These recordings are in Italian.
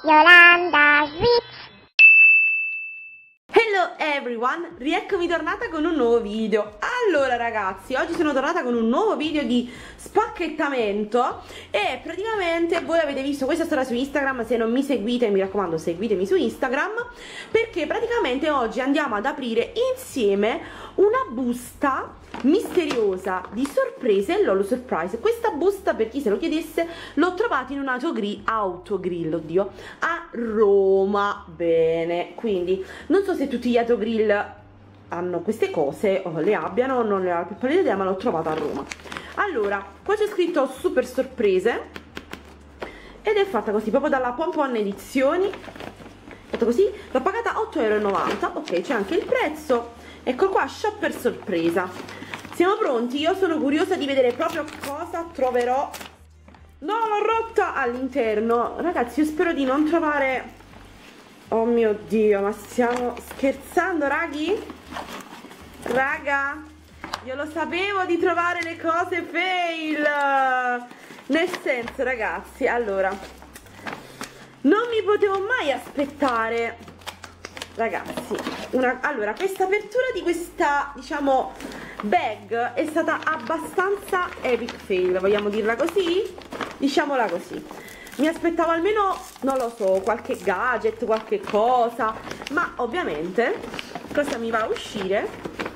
Yolanda Switch. Hello everyone, rieccomi tornata con un nuovo video. Allora ragazzi, oggi sono tornata con un nuovo video di spacchettamento e praticamente voi avete visto questa storia su Instagram. Se non mi seguite, mi raccomando, seguitemi su Instagram, perché praticamente oggi andiamo ad aprire insieme una busta misteriosa di sorprese Lolo Surprise. Questa busta, per chi se lo chiedesse, l'ho trovata in un autogrill, oddio, a Roma. Bene, quindi non so se tutti gli autogrill hanno queste cose o le abbiano, non ne ho la più pallida idea, ma l'ho trovata a Roma. Allora, qua c'è scritto super sorprese ed è fatta così, proprio dalla Pompon Edizioni. Fatto così, l'ho pagata 8,90 €. Ok, c'è anche il prezzo. Ecco qua, shopper sorpresa. Siamo pronti? Io sono curiosa di vedere proprio cosa troverò. No, l'ho rotta all'interno. Ragazzi, io spero di non trovare... Oh mio Dio, ma stiamo scherzando, raghi? Raga, io lo sapevo di trovare le cose fail. Nel senso, ragazzi, allora, non mi potevo mai aspettare, ragazzi, allora, questa apertura di questa, diciamo, bag è stata abbastanza epic fail, vogliamo dirla così? Diciamola così. Mi aspettavo almeno, non lo so, qualche gadget, qualche cosa, ma ovviamente cosa mi va a uscire?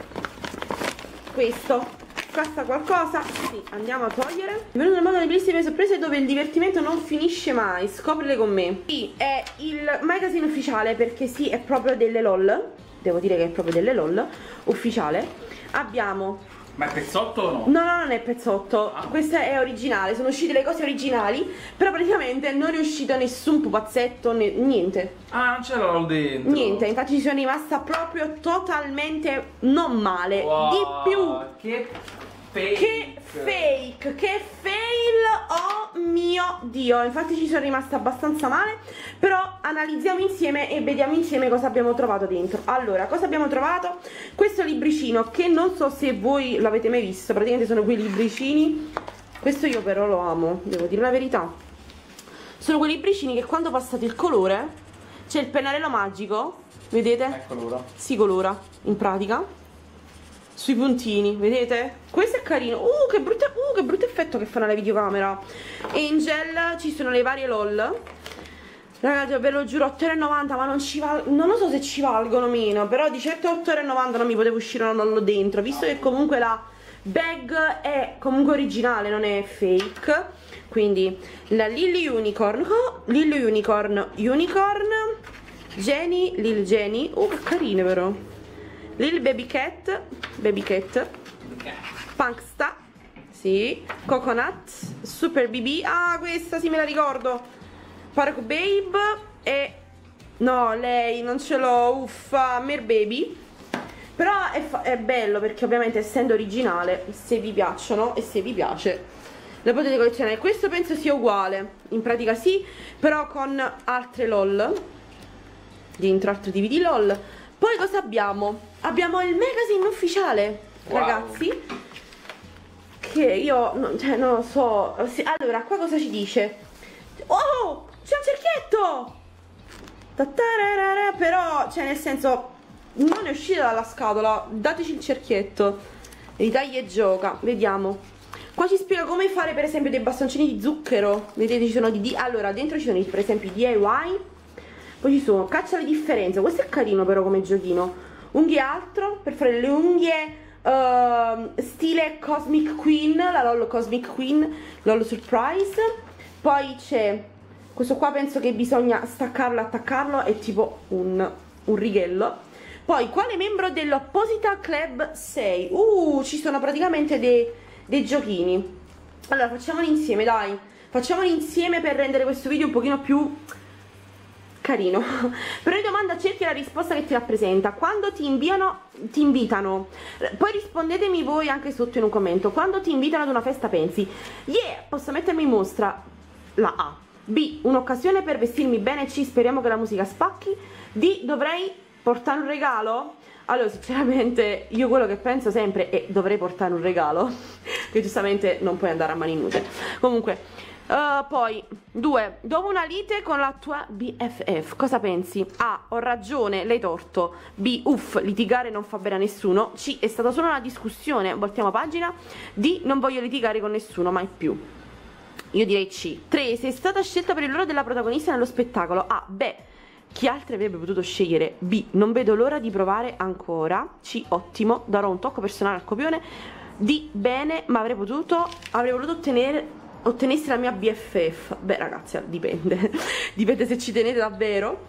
Questo. Costa qualcosa? Sì, andiamo a togliere. Benvenuto nel mondo delle bellissime sorprese dove il divertimento non finisce mai. Scoprile con me. Sì, è il magazine ufficiale, perché sì, è proprio delle LOL. Devo dire che è proprio delle LOL ufficiale. Abbiamo... Ma è pezzotto o no? No, no, non è pezzotto. Questa è originale, sono uscite le cose originali, però praticamente non è uscito nessun pupazzetto, niente. Ah, non c'era LOL dentro. Niente, infatti ci sono rimasta proprio totalmente non male. Wow, di più. Che fake. Che fail, oh mio Dio. Infatti ci sono rimasta abbastanza male, però analizziamo insieme e vediamo insieme cosa abbiamo trovato dentro. Allora, cosa abbiamo trovato? Questo libricino che non so se voi l'avete mai visto, praticamente sono quei libricini, questo io però lo amo, devo dire la verità. Sono quei libricini che quando passate il colore c'è il pennarello magico, vedete? Colora. Si colora, in pratica, sui puntini, vedete? Questo è carino. Che brutto effetto che fanno la videocamera. E in gel ci sono le varie LOL. Ragazzi, ve lo giuro, 8,90 €, ma non ci val... non lo so se ci valgono meno, però di certo 8,90 € non mi poteva uscire una LOL dentro, visto che comunque la bag è comunque originale, non è fake. Quindi la Lily Unicorn, Jenny, Lil Jenny, che carine però. Lil Baby Cat, Punksta, sì, Coconut, Super BB, questa sì me la ricordo, Park Babe e... no, lei non ce l'ho, uffa, Mer Baby. Però è bello perché ovviamente essendo originale, se vi piacciono e se vi piace, la potete collezionare. Questo penso sia uguale, in pratica sì, però con altre LOL, dentro altri tipi di LOL. Poi cosa abbiamo? Abbiamo il magazine ufficiale, wow, ragazzi, che io non lo so. Allora, qua cosa ci dice? Oh, c'è un cerchietto! Però, cioè nel senso, non è uscita dalla scatola. Dateci il cerchietto. Ritaglia e gioca, vediamo. Qua ci spiega come fare per esempio dei bastoncini di zucchero. Vedete, ci sono allora, dentro ci sono per esempio i DIY. Poi ci sono, caccia le differenze. Questo è carino però come giochino. Unghie altro, per fare le unghie stile Cosmic Queen, la LOL Cosmic Queen, LOL Surprise. Poi c'è questo qua, penso che bisogna staccarlo e attaccarlo, è tipo un righello. Poi, quale membro dell'Opposita Club 6? Ci sono praticamente dei giochini. Allora, facciamoli insieme, dai. Facciamoli insieme per rendere questo video un pochino più... carino. Però di domanda cerchi la risposta che ti rappresenta. Quando ti invitano, poi rispondetemi voi anche sotto in un commento. Quando ti invitano ad una festa pensi: yeah, posso mettermi in mostra? La A. B, un'occasione per vestirmi bene. C, speriamo che la musica spacchi. D, dovrei portare un regalo? Allora, sinceramente, io quello che penso sempre è: dovrei portare un regalo, che giustamente non puoi andare a mani nude. Comunque, Poi 2. Dopo una lite con la tua BFF, cosa pensi? A. Ho ragione, lei torto. B. Uff, litigare non fa bene a nessuno. C. È stata solo una discussione, voltiamo pagina. D. Non voglio litigare con nessuno mai più. Io direi C. 3. Sei stata scelta per il ruolo della protagonista nello spettacolo. A. Beh, chi altri avrebbe potuto scegliere? B. Non vedo l'ora di provare ancora. C. Ottimo, darò un tocco personale al copione. D. Bene, ma avrei voluto ottenessi la mia BFF. Beh ragazzi, dipende. Dipende se ci tenete davvero.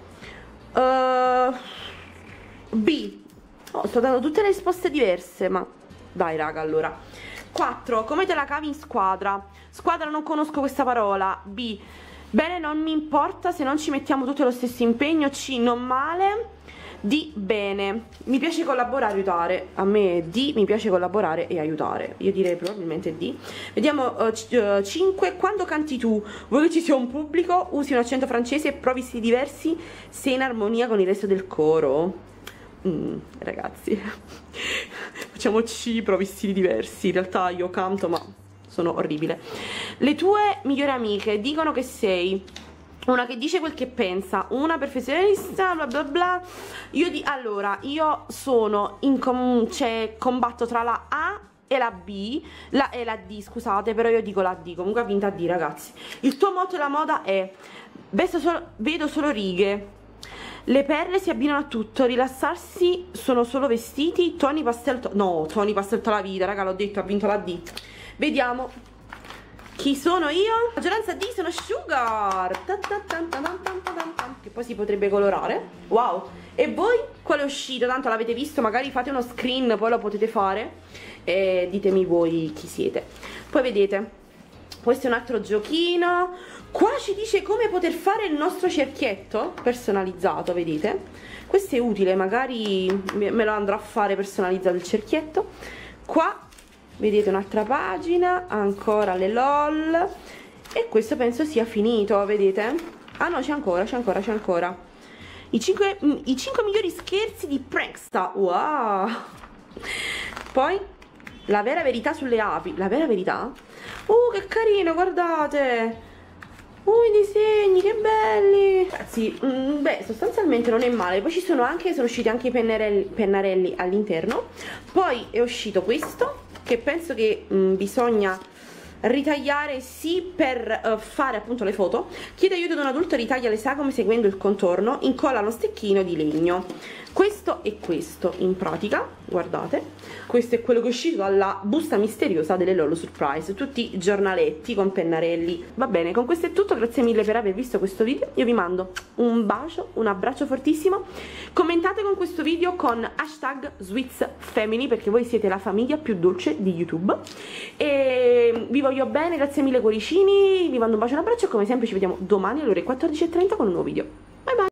B. Sto dando tutte le risposte diverse, ma dai raga, allora. 4. Come te la cavi in squadra? Squadra, non conosco questa parola. B. Bene, non mi importa se non ci mettiamo tutti lo stesso impegno. C. Non male. D. Bene, mi piace collaborare e aiutare. A me D. Mi piace collaborare e aiutare. Io direi probabilmente D. Vediamo. 5. Quando canti tu, vuoi che ci sia un pubblico? Usi un accento francese e provi stili diversi? Sei in armonia con il resto del coro? Ragazzi, facciamo C, provi stili diversi. In realtà io canto ma sono orribile. Le tue migliori amiche dicono che sei una che dice quel che pensa, una perfezionista, bla bla bla. Allora, io sono combatto tra la A e la B, e la D, scusate, però io dico la D, comunque ha vinto a D, ragazzi. Il tuo motto della moda è: vedo solo righe. Le perle si abbinano a tutto, rilassarsi sono solo vestiti, toni pastel, no, toni pastel tutta la vita, raga, l'ho detto, ha vinto la D. Vediamo chi sono io. La maggioranza D, sono Sugar, che poi si potrebbe colorare. Wow. E voi quale è uscito? Tanto l'avete visto, magari fate uno screen, poi lo potete fare e ditemi voi chi siete. Poi vedete, questo è un altro giochino. Qua ci dice come poter fare il nostro cerchietto personalizzato, vedete? Questo è utile, magari me lo andrò a fare personalizzato il cerchietto. Qua vedete un'altra pagina, ancora le LOL. E questo penso sia finito, vedete? Ah no, c'è ancora. I 5 migliori scherzi di Prankster. Wow. Poi la vera verità sulle api. La vera verità? Che carino, guardate. I disegni, che belli. Ragazzi, beh, sostanzialmente non è male. Poi sono usciti anche i pennarelli all'interno. Poi è uscito questo, che penso che bisogna ritagliare sì per fare appunto le foto. Chiede aiuto ad un adulto, ritaglia le sagome seguendo il contorno, incolla lo stecchino di legno. Questo è questo in pratica, guardate, questo è quello che è uscito dalla busta misteriosa delle Lolo Surprise, tutti giornaletti con pennarelli. Va bene, con questo è tutto, grazie mille per aver visto questo video, io vi mando un bacio, un abbraccio fortissimo, commentate con questo video con #SweetsFamily perché voi siete la famiglia più dolce di YouTube e vi voglio bene, grazie mille cuoricini, vi mando un bacio e un abbraccio e come sempre ci vediamo domani alle ore 14:30 con un nuovo video.